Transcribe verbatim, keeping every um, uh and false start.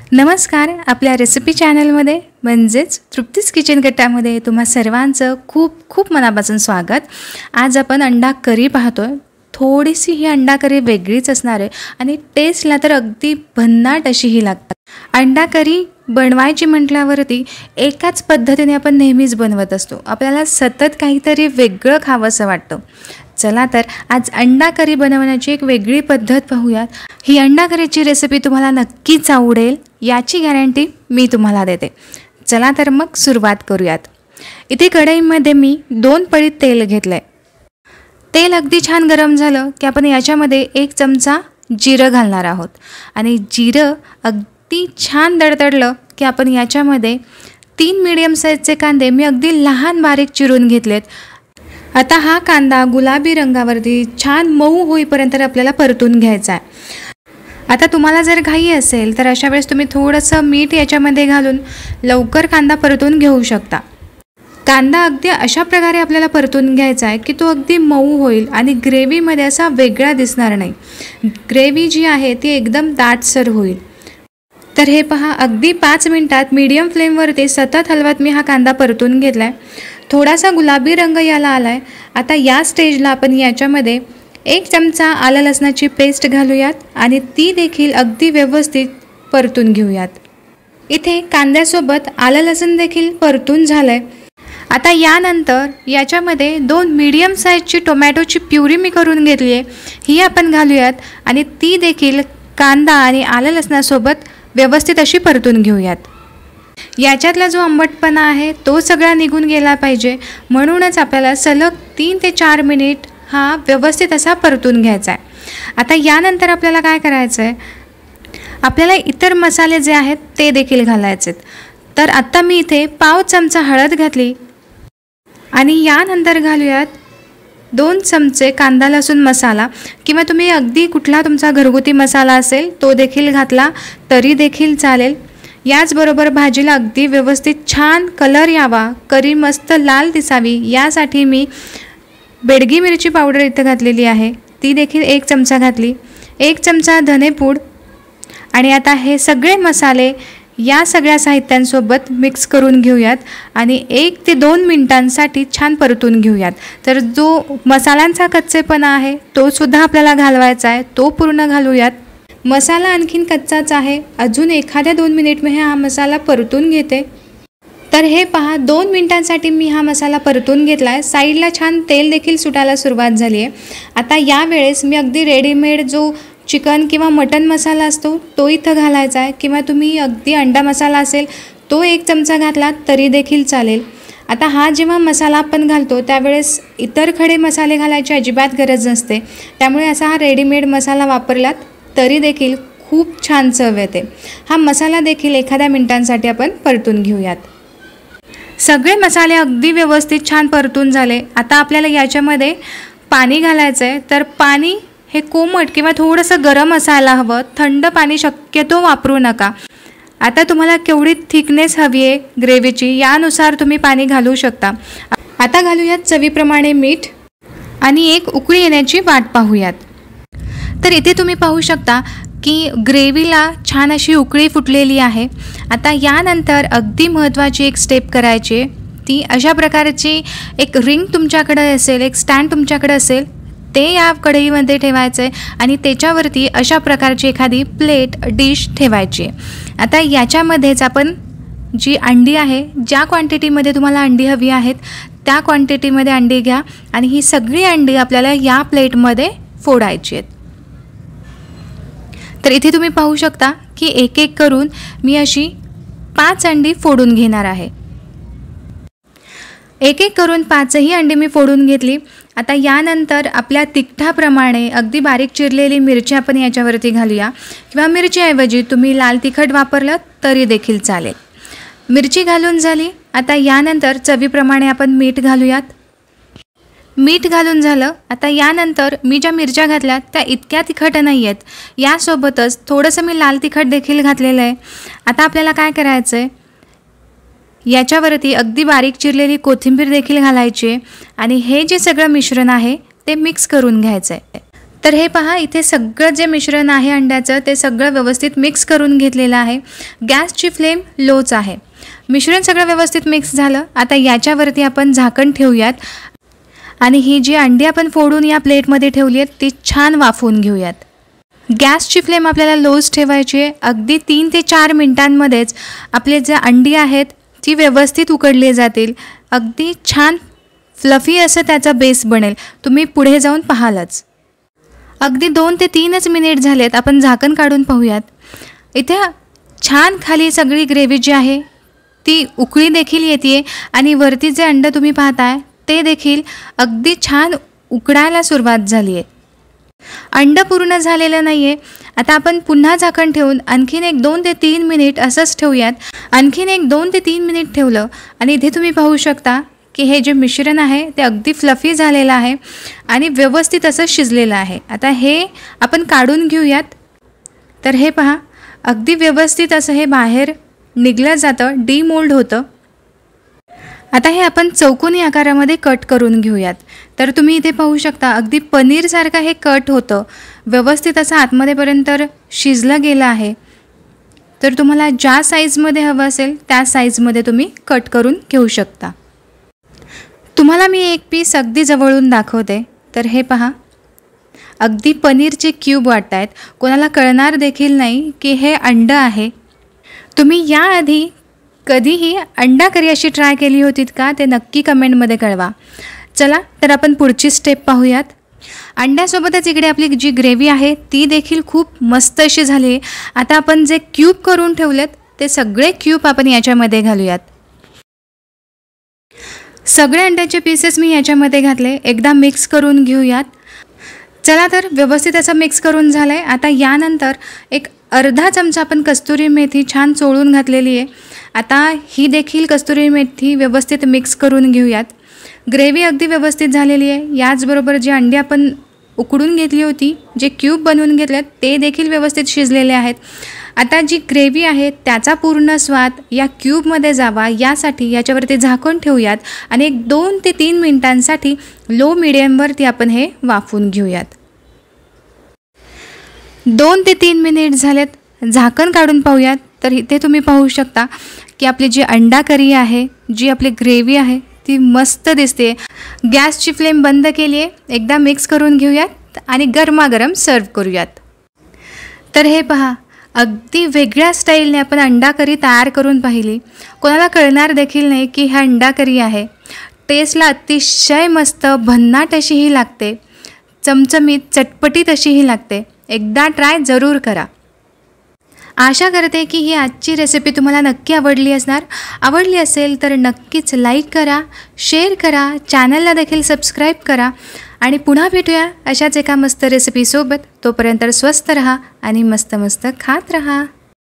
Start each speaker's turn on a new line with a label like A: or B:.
A: नमस्कार. आपल्या रेसिपी चॅनलमध्ये म्हणजेच तृप्तीज किचन कट्ट्यामध्ये तुम्हा सर्वांचं खूप खूप मनापासून स्वागत. आज आपण अंडा करी पाहतोय. थोडीशी ही अंडा करी वेगळीच असणार आहे आणि टेस्टला तर अगदी भन्नाट अशी ही लागतात. अंडा करी बनवायची म्हटल्यावरती एकाच पद्धतीने आपण नेहमीच बनवत असतो. आपल्याला सतत काहीतरी वेगळं खावंसं वाटतं. चला तर आज अंडा करी बनवण्याची एक वेगळी पद्धत पाहूयात. ही अंडा करीची रेसिपी तुम्हाला नक्कीच आवडेल याची गॅरंटी मी तुम्हाला देते. चला तर मग सुरुवात करूयात. इथे कढईमध्ये मी दोन पळी तेल घेतलंय. तेल अगदी छान गरम झालं की आपण याच्यामध्ये एक चमचा जिरं घालणार आहोत आणि जिरं अगदी छान दडदडलं की आपण याच्यामध्ये तीन मीडियम साईजचे कांदे मी अगदी लहान बारीक चिरून घेतलेत. आता हा कांदा गुलाबी रंगावरती छान मऊ होईपर्यंत आपल्याला परतून घ्यायचा आहे. आता तुम्हाला जर घाई असेल तर अशा वेळेस तुम्ही थोडंसं मीठ याच्यामध्ये घालून लवकर कांदा परतून घेऊ शकता. कांदा अगदी अशा प्रकारे आपल्याला परतून घ्यायचा आहे की तो अगदी मऊ होईल आणि ग्रेव्हीमध्ये असा वेगळा दिसणार नाही. ग्रेव्ही जी आहे ती एकदम दाटसर होईल. तर हे पहा, अगदी पाच मिनटात मीडियम फ्लेमवरती सतत हलवत मी हा कांदा परतून घेतला आहे. थोडासा गुलाबी रंग याला आला आहे. आता या स्टेजला आपण याच्यामध्ये एक चमचा आलं लसणाची पेस्ट घालूयात आणि ती देखील अगदी व्यवस्थित परतून घेऊयात. इथे कांद्यासोबत आलं लसूण देखील परतून झालं आहे. आता यानंतर याच्यामध्ये दोन मीडियम साईजची टोमॅटोची प्युरी मी करून घेतली आहे, ही आपण घालूयात आणि ती देखील कांदा आणि आलं लसणासोबत व्यवस्थित अशी परतून घेऊयात. याच्यातला जो आंबटपणा आहे तो सगळा निघून गेला पाहिजे, म्हणूनच आपल्याला सलग तीन ते चार मिनिट हा व्यवस्थित असा परतून घ्यायचा आहे. आता यानंतर आपल्याला काय करायचं आहे, आपल्याला इतर मसाले जे आहेत ते देखील घालायचे आहेत. तर आत्ता मी इथे पाव चमचा हळद घातली आणि यानंतर घालूयात दोन चमचे कांदा लसूण मसाला किंवा तुम्ही अगदी कुठला तुमचा घरगुती मसाला असेल तो देखील घातला तरी देखील चालेल. याचबरोबर भाजीला अगदी व्यवस्थित छान कलर यावा, करी मस्त लाल दिसावी यासाठी मी बेडगी मिरची पावडर इथं घातलेली आहे, ती देखील एक चमचा घातली. एक चमचा धनेपूड आणि आता हे सगळे मसाले या सगळ्या साहित्यांसोबत मिक्स करून घेऊयात आणि एक ते दोन मिनिटांसाठी छान परतून घेऊयात. तर जो मसाल्यांचा कच्चेपणा आहे तो सुद्धा आपल्याला घालवायचा आहे, तो पूर्ण घालूयात. मसाला आणखीन कच्चाच आहे. अजून एखाद्या दोन मिनिट मी हा मसाला परतून घेते. तर हे पहा, दोन मिनिटांसाठी मी हा मसाला परतून घेतला आहे. साईडला छान तेल देखील सुटायला सुरुवात झाली आहे. आता यावेळेस मी अगदी रेडीमेड जो चिकन किंवा मटन मसाला असतो तो इथं घालायचा आहे किंवा तुम्ही अगदी अंडा मसाला असेल तो एक चमचा घातला तरी देखील चालेल. आता हा जेव्हा मसाला आपण घालतो त्यावेळेस इतर खडे मसाले घालायची अजिबात गरज नसते. त्यामुळे असा हा रेडीमेड मसाला वापरलात तरी देखील खूप छान चव येते. हा मसाला देखील एखाद्या मिनिटांसाठी आपण परतून घेऊयात. सगळे मसाले अगदी व्यवस्थित छान परतून झाले. आता आपल्याला याच्यामध्ये पाणी घालायचं आहे. तर पाणी हे कोमट किंवा थोडंसं गरम असायला हवं. थंड पाणी शक्यतो वापरू नका. आता तुम्हाला केवढी थिकनेस हवी आहे ग्रेव्हीची यानुसार तुम्ही पाणी घालू शकता. आता घालूयात चवीप्रमाणे मीठ आणि एक उकळी येण्याची वाट पाहूयात. तर इथे तुम्ही पाहू शकता की ग्रेव्हीला छान अशी उकळी फुटलेली आहे. आता यानंतर अगदी महत्त्वाची एक स्टेप करायची, ती अशा प्रकारची एक रिंग तुमच्याकडे असेल, एक स्टँड तुमच्याकडे असेल ते या कढईमध्ये ठेवायचं आहे आणि त्याच्यावरती अशा प्रकारची एखादी प्लेट डिश ठेवायची. आता याच्यामध्येच आपण जी अंडी आहे, ज्या क्वांटिटीमध्ये तुम्हाला अंडी हवी आहेत त्या क्वांटिटीमध्ये अंडी घ्या आणि ही सगळी अंडी आपल्याला या प्लेटमध्ये फोडायची आहेत. तर इथे तुम्ही पाहू शकता की एक एक करून मी अशी पाच अंडी फोडून घेणार आहे. एक एक करून पाचही अंडी मी फोडून घेतली. आता यानंतर आपल्या तिखटाप्रमाणे अगदी बारीक चिरलेली मिरची आपण याच्यावरती घालूया किंवा मिरचीऐवजी तुम्ही लाल तिखट वापरलं तरी देखील चालेल. मिरची घालून झाली. आता यानंतर चवीप्रमाणे आपण मीठ घालूयात. मीठ घालून झालं. आता यानंतर मी ज्या मिरच्या घातल्या त्या इतक्या तिखट नाही आहेत, यासोबतच थोडंसं मी लाल तिखट देखील घातलेलं आहे. आता आपल्याला काय करायचं आहे, याच्यावरती अगदी बारीक चिरलेली कोथिंबीर देखील घालायची आहे आणि हे जे सगळं मिश्रण आहे ते मिक्स करून घ्यायचं आहे. तर हे पहा, इथे सगळं जे मिश्रण आहे अंड्याचं ते सगळं व्यवस्थित मिक्स करून घेतलेलं आहे. गॅसची फ्लेम लोच आहे. मिश्रण सगळं व्यवस्थित मिक्स झालं. आता याच्यावरती आपण झाकण ठेवूयात आणि ही जी अंडी आपण फोडून या प्लेटमध्ये ठेवली आहेत ती छान वाफवून घेऊयात. गॅसची फ्लेम आपल्याला लोच ठेवायची आहे. अगदी तीन ते चार मिनटांमध्येच आपले जे अंडी आहेत ती व्यवस्थित उकडली जातील. अगदी छान फ्लफी असं त्याचा बेस बनेल. तुम्ही पुढे जाऊन पाहालच. अगदी दोन ते तीनच मिनिट झालेत. आपण झाकण काढून पाहूयात. इथे छान खाली सगळी ग्रेव्ही जी आहे ती उकळी देखील येते आणि वरती जे अंडं तुम्ही पाहताय ते देखील अगदी छान उकडायला सुरुवात झाली आहे. अंडं पूर्ण झालेलं नाही आहे. आता आपण पुन्हा झाकण ठेवून आणखीन एक दोन ते तीन मिनिट असंच ठेवूयात. आणखीन एक दोन ते तीन मिनिट ठेवलं आणि इथे तुम्ही पाहू शकता की हे जे मिश्रण आहे ते अगदी फ्लफी झालेलं आहे आणि व्यवस्थित असं शिजलेलं आहे. आता हे आपण काढून घेऊयात. तर हे पहा, अगदी व्यवस्थित असं हे बाहेर निघलं जातं, डीमोल्ड होतं. आता हे आपण चौकोनी आकारामध्ये कट करून घेऊयात. तर तुम्ही इथे पाहू शकता अगदी पनीरसारखं हे कट होतं. व्यवस्थित असं आतमध्येपर्यंत शिजलं गेलं आहे. तर तुम्हाला ज्या साईजमध्ये हवं असेल त्या साईजमध्ये तुम्ही कट करून घेऊ शकता. तुम्हाला मी एक पीस अगदी जवळून दाखवते. तर हे पहा, अगदी पनीरचे क्यूब वाटत आहेत. कोणाला कळणार देखील नाही की हे अंडं आहे. तुम्ही याआधी कधीही अंडा करी अशी ट्राय केली होतीत का ते नक्की कमेंटमध्ये कळवा. चला तर आपण पुढची स्टेप पाहूयात. अंड्यासोबतच इकडे आपली जी ग्रेव्ही आहे ती देखील खूप मस्त अशी झाली आहे. आता आपण जे क्यूब करून ठेवलेत ते सगळे क्यूब आपण याच्यामध्ये घालूयात. सगळे अंड्याचे पीसेस मी याच्यामध्ये घातले. एकदा मिक्स करून घेऊयात. चला तर व्यवस्थित असं मिक्स करून झालं आहे. आता यानंतर एक अर्धा चमचा आपण कस्तुरी मेथी छान चोळून घातलेली आहे. आता ही देखील कस्तुरी मेथी व्यवस्थित मिक्स करून घेऊयात. ग्रेव्ही अगदी व्यवस्थित झालेली आहे. याचबरोबर जी अंडी आपण उकडून घेतली होती, जे क्यूब बनवून घेतलेत ते देखील व्यवस्थित शिजलेले आहेत. आता जी ग्रेव्ही आहे त्याचा पूर्ण स्वाद या क्यूबमध्ये जावा यासाठी याच्यावरती झाकण ठेवूयात आणि एक दोन ते तीन मिनिटांसाठी लो मिडियमवरती आपण हे वाफवून घेऊयात. दोन ते तीन मिनिट झालेत. झाकण काढून पाहूयात. तर इथे तुम्ही पाहू शकता की आपली जी अंडा करी आहे, जी आपली ग्रेव्ही आहे ती मस्त दिसते. गॅसची फ्लेम बंद केली आहे. एकदा मिक्स करून घेऊयात आणि गरमागरम सर्व करूयात. तर हे पहा, अगदी वेगळ्या स्टाईलने आपण अंडा करी तयार करून पाहिली. कोणाला कळणार देखील नाही की हा अंडा करी आहे. टेस्टला अतिशय मस्त भन्नाट अशीही लागते. चमचमीत चटपटीत अशीही लागते. एकदा ट्राय जरूर करा. आशा करते की ही आजची रेसिपी तुम्हाला नक्की आवडली असणार. आवडली असेल तर नक्कीच लाईक करा, शेअर करा, चॅनलला देखील सबस्क्राईब करा आणि पुन्हा भेटूया अशाच एका मस्त रेसिपीसोबत. तोपर्यंत स्वस्थ रहा आणि मस्त मस्त खात रहा.